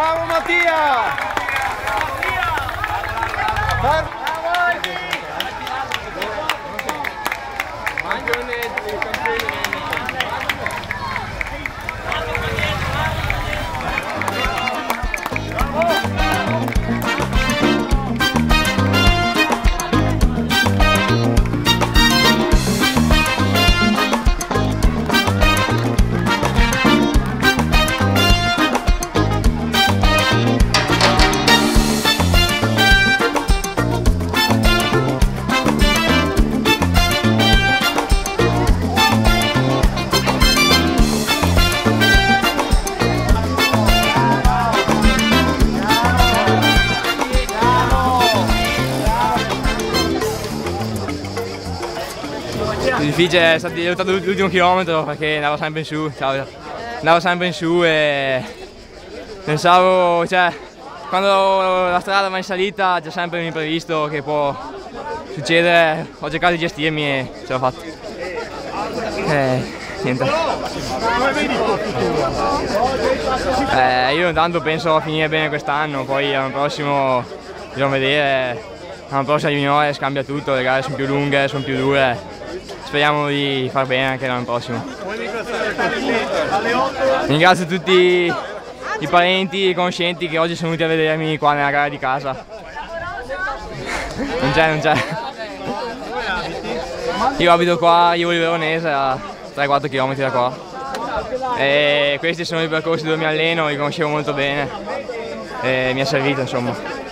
Bravo Mattia! Difficile, è stato l'ultimo chilometro perché andavo sempre in su, andavo sempre in su e pensavo, cioè, quando la strada va in salita c'è sempre un imprevisto che può succedere, ho cercato di gestirmi e ce l'ho fatta. Niente. Io intanto penso a finire bene quest'anno, poi l'anno prossimo bisogna vedere, l'anno prossimo juniore cambia tutto, le gare sono più lunghe, sono più dure. Speriamo di far bene anche l'anno prossimo. Ringrazio tutti i parenti e i conoscenti che oggi sono venuti a vedermi qua nella gara di casa. Non c'è. Io abito qua, io vivo Veronese, a 3-4 km da qua. E questi sono i percorsi dove mi alleno, li conoscevo molto bene e mi è servito insomma.